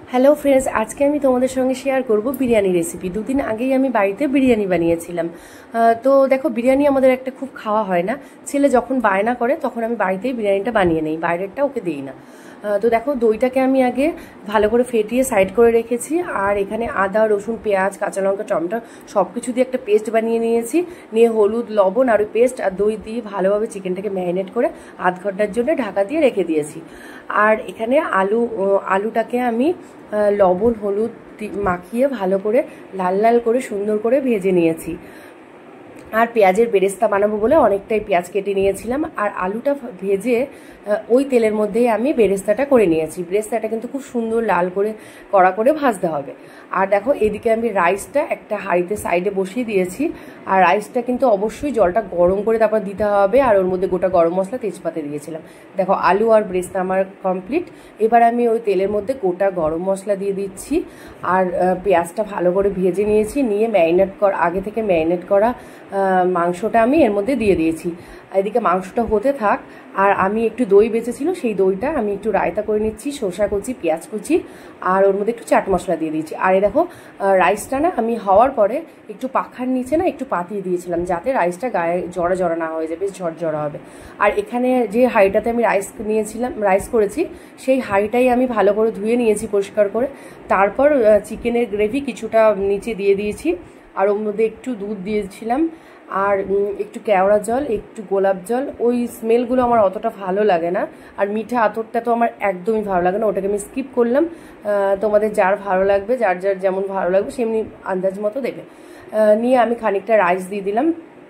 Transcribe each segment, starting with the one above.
Hello friends, আজকে আমি তোমাদের সঙ্গে শেয়ার করব বিরিয়ানি রেসিপি। দুদিন আগেই আমি বাড়িতে বিরিয়ানি বানিয়েছিলাম। তো দেখো, বিরিয়ানি আমাদের একটা খুব খাওয়া হয় না। ছেলে যখন বায়না করে তখন আমি বাড়িতেই বিরিয়ানিটা বানিয়ে নেই, বাইরেরটা ওকে দিই না। তো দেখো, দইটাকে আমি আগে ভালো করে ফেটিয়ে সাইড করে রেখেছি। আর এখানে আদা, রসুন, পেঁয়াজ, কাঁচা লঙ্কা, টমেটো সব কিছু দিয়ে একটা পেস্ট বানিয়ে নিয়েছি। নিয়ে হলুদ, লবণ আর ওই পেস্ট আর দই দিয়ে ভালোভাবে চিকেনটাকে ম্যারিনেট করে আধ ঘন্টার জন্য ঢাকা দিয়ে রেখে দিয়েছি। আর এখানে আলুটাকে আমি লবণ হলুদ মাখিয়ে ভালো করে লাল লাল করে সুন্দর করে ভেজে নিয়েছি। আর পেঁয়াজের বেরেস্তা বানাবো বলে অনেকটাই পেঁয়াজ কেটে নিয়েছিলাম। আর আলুটা ভেজে ওই তেলের মধ্যেই আমি বেরেস্তাটা করে নিয়েছি। বেরেস্তাটা কিন্তু খুব সুন্দর লাল করে কড়া করে ভাজতে হবে। আর দেখো, এদিকে আমি রাইসটা একটা হাঁড়িতে সাইডে বসিয়ে দিয়েছি। আর রাইসটা কিন্তু অবশ্যই জলটা গরম করে তারপর দিতে হবে। আর ওর মধ্যে গোটা গরম মশলা, তেজপাতা দিয়েছিলাম। দেখো, আলু আর বেরেস্তা আমার কমপ্লিট। এবার আমি ওই তেলের মধ্যে গোটা গরম মশলা দিয়ে দিচ্ছি। আর পেঁয়াজটা ভালো করে ভেজে নিয়েছি। নিয়ে আগে থেকে ম্যারিনেট করা মাংসটা আমি এর মধ্যে দিয়ে দিয়েছি। এদিকে মাংসটা হতে থাক। আর আমি একটু দই বেঁচেছিল, সেই দইটা আমি একটু রায়তা করে নিচ্ছি, শসা কুচি, পেঁয়াজ কুচি আর ওর মধ্যে একটু চাট মশলা দিয়ে দিয়েছি। আর এই দেখো, রাইসটা না আমি হওয়ার পরে একটু পাখার নিচে না একটু পাতিয়ে দিয়েছিলাম, যাতে রাইসটা গায়ে জড়া জড়া না হয়ে যায়, বেশ ঝরঝরা হবে। আর এখানে যে হাঁড়িটাতে আমি রাইস করেছি, সেই হাঁড়িটাই আমি ভালো করে ধুয়ে নিয়েছি পরিষ্কার করে। তারপর চিকেনের গ্রেভি কিছুটা নিচে দিয়ে দিয়েছি। আর ওর মধ্যে একটু দুধ দিয়েছিলাম আর একটু কেওড়া জল, একটু গোলাপ জল। ওই স্মেলগুলো আমার অতটা ভালো লাগে না। আর মিঠা আতরটা তো আমার একদমই ভালো লাগে না, ওটাকে আমি স্কিপ করলাম। তোমাদের যার ভালো লাগবে, যার যার যেমন ভালো লাগবে সেমনি আন্দাজ মতো দেবে। নিয়ে আমি খানিকটা রাইস দিয়ে দিলাম।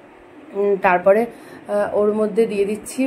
তারপরে ওর মধ্যে দিয়ে দিচ্ছি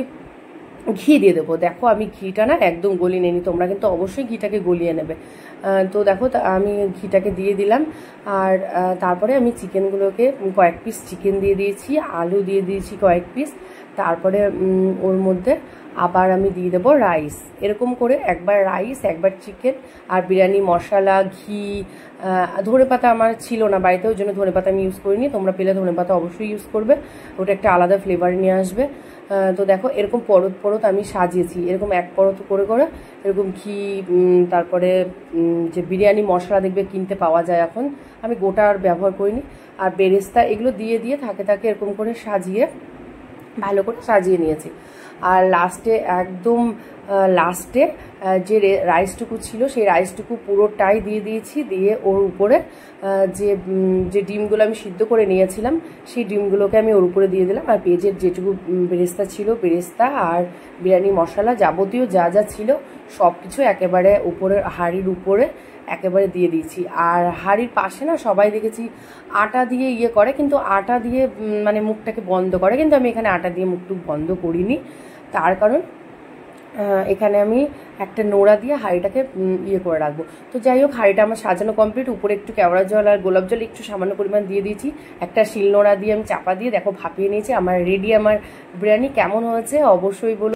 ঘি দিয়ে দেবো। দেখো, আমি ঘিটা না একদম গলিয়ে নিই, তোমরা কিন্তু অবশ্যই ঘিটাকে গলিয়ে নেবে। তো দেখো, আমি ঘিটাকে দিয়ে দিলাম। আর তারপরে আমি চিকেনগুলোকে কয়েক পিস চিকেন দিয়ে দিয়েছি, আলু দিয়ে দিয়েছি কয়েক পিস। তারপরে ওর মধ্যে আবার আমি দিয়ে দেবো রাইস। এরকম করে একবার রাইস, একবার চিকেন। আর বিরিয়ানি মশলা, ঘি, ধনেপাতা আমার ছিল না বাড়িতে, ওই জন্য ধনেপাতা আমি ইউজ করিনি। তোমরা পেলে ধনেপাতা অবশ্যই ইউজ করবে, ওটা একটা আলাদা ফ্লেভার নিয়ে আসবে। তো দেখো, এরকম পরত পরত আমি সাজিয়েছি, এরকম এক পরত করে করে এরকম ঘি। তারপরে যে বিরিয়ানি মশলা দেখবে কিনতে পাওয়া যায় এখন, আমি গোটা আর ব্যবহার করিনি। আর বেরেস্তা এগুলো দিয়ে দিয়ে থাকে এরকম করে সাজিয়ে ভালো করে সাজিয়ে নিয়েছি। আর একদম লাস্টে যে রাইসটুকু ছিল, সেই রাইসটুকু পুরোটাই দিয়ে দিয়েছি। দিয়ে ওর উপরে যে ডিমগুলো আমি সিদ্ধ করে নিয়েছিলাম, সেই ডিমগুলোকে আমি ওর উপরে দিয়ে দিলাম। আর পেঁয়াজের যেটুকু বেরেস্তা ছিল, বেরেস্তা আর বিরিয়ানি মশলা যাবতীয় যা যা ছিল সব কিছু একেবারে হাঁড়ির উপরে একেবারে দিয়ে দিয়েছি। আর হাঁড়ির পাশে না সবাই দেখেছি আটা দিয়ে করে, কিন্তু আটা দিয়ে মানে মুখটাকে বন্ধ করে, কিন্তু আমি এখানে আটা দিয়ে মুখটুক বন্ধ করিনি। তার কারণ এখানে আমি একটা নোড়া দিয়ে হাঁড়িটাকে করে রাখবো। তো যাই হোক, হাঁড়িটা আমার সাজানো কমপ্লিট। উপরে একটু কেওড়া জল আর গোলাপ জল একটু সামান্য পরিমাণ দিয়ে দিয়েছি। একটা শিল নোড়া দিয়ে আমি চাপা দিয়ে দেখো ভাপিয়ে নিয়েছি। আমার রেডি আমার বিরিয়ানি। কেমন হয়েছে অবশ্যই বলো।